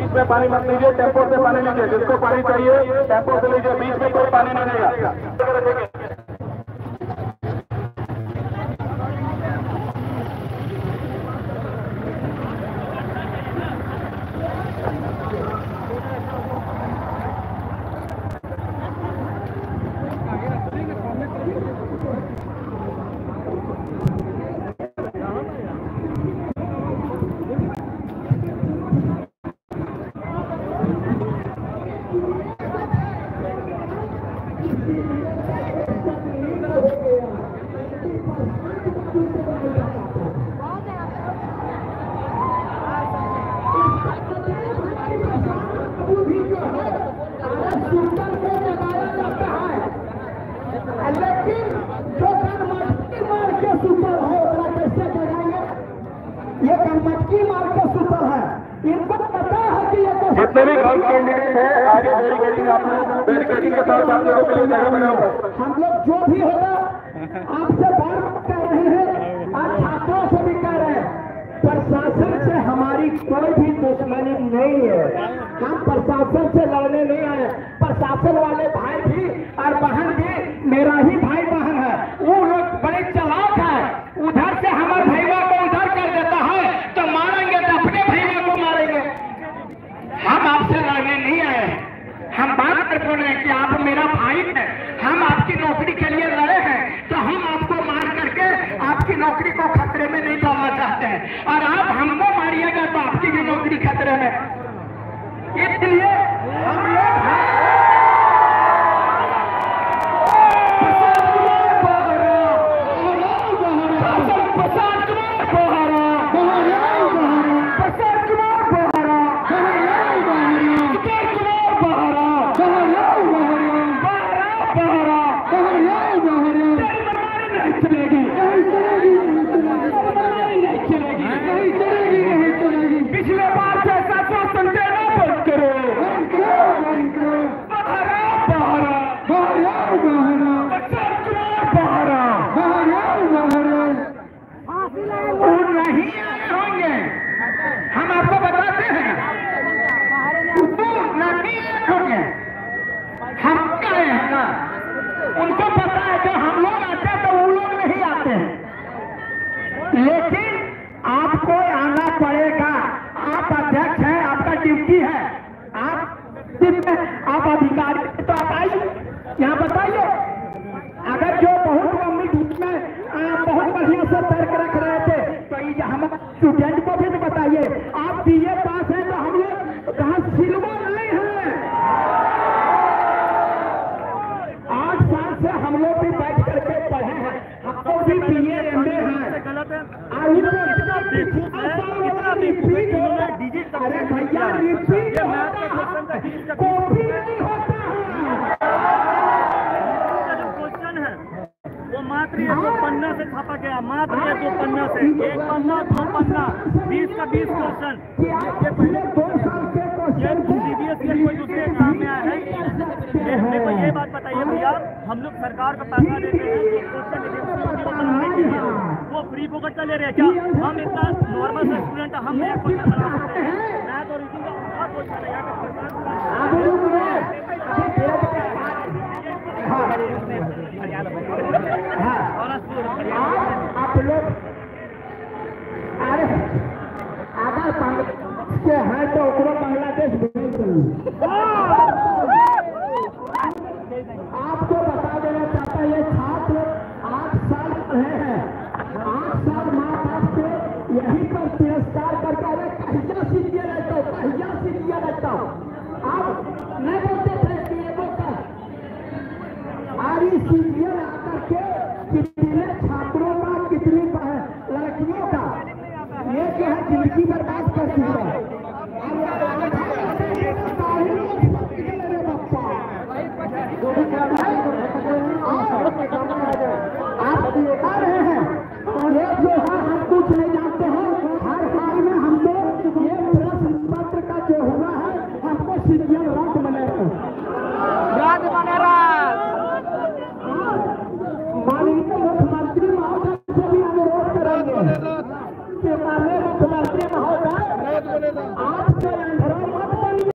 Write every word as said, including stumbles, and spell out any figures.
बीच में पानी मत लीजिए, टेम्पो से पानी लीजिए। जिसको पानी चाहिए टेम्पो से लीजिए, बीच में कोई पानी नहीं देगा। जितने भी गौर कैंडिडेट हैं आगे बैरिकेडिंग आप लोग बैरिकेडिंग के साथ आप लोगों के लिए जगह बनाओ। हम लोग जो भी होगा आपसे बात कर रहे हैं और छात्रों से भी कह रहे हैं, प्रशासन से हमारी कोई भी दुश्मनी नहीं है। हम प्रशासन से लड़ने नहीं आए। प्रशासन वाले भाई भी और बहन भी मेरा ही भाई बहन है। वो लोग बड़े चालाक है, उधर से हमारे भैया को उधर कर देता है तो मारेंगे तो अपने भैया को मारेंगे। हम आपसे लड़ने नहीं आए, हम बात कर रहे हैं कि आप मेरा भाई है, हम आपकी नौकरी के लिए लड़े हैं तो हम आपको मार करके आपकी नौकरी को खतरे में नहीं डालना चाहते हैं, और आप हमको मारिएगा तो आपकी भी नौकरी खतरे में। इसलिए हम लोग पिछले बार से सातों संडे ना बंद करो। नहीं होंगे, हम आपको बताते हैं नहीं होंगे। हम कहे हैं ना, उनको पता है कि हम लोग आते हैं तो वो लोग नहीं आते हैं, लेकिन आपको आना पड़ेगा। आप अध्यक्ष हैं, आपका ड्यूटी है, आप आप अधिकारी तो आप आइए यहाँ बताइए। अगर जो बहुत लंबी धूप में बहुत बढ़िया से तर्क रख रहे थे तो ये हम स्टूडेंट को भी तो बताइए। आप बीए पास हैं तो हम लोग कहाँ सिल्वर नहीं है। आठ साल से हम लोग भी बैठ करके पढ़े हैं, हमको भी बीए एमए है। अरे भैया रिपीट कॉपी नहीं होता है। वो मात्र ये दो पन्ना से छापा गया, मात्र ये दो पन्ना से, एक पन्ना दो पन्ना, बीस का बीस क्वेश्चन। ये पहले दो साल के क्वेश्चन सीबीएस के कोई दूसरे एग्जाम में आया है। मेरे को ये बात बताइए भैया, हम लोग सरकार का पैसा देते हैं वो फ्री फोकट का ले रहे हैं क्या? हम इतना नॉर्मल से स्टूडेंट हम एक क्वेश्चन बना सकते हैं, मैं तो रीडिंग का बहुत क्वेश्चन है। आप लोग अरे अगर बांग्लादेश के हैं तो बांग्लादेश भेज